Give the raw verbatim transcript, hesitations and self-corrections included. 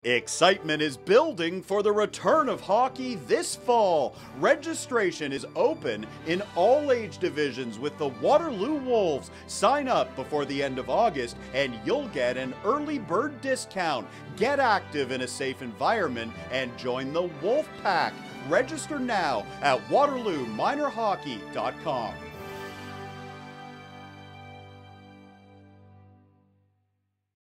Excitement is building for the return of hockey this fall. Registration is open in all age divisions with the Waterloo Wolves. Sign up before the end of August and you'll get an early bird discount. Get active in a safe environment and join the Wolf Pack. Register now at waterloo minor hockey dot com.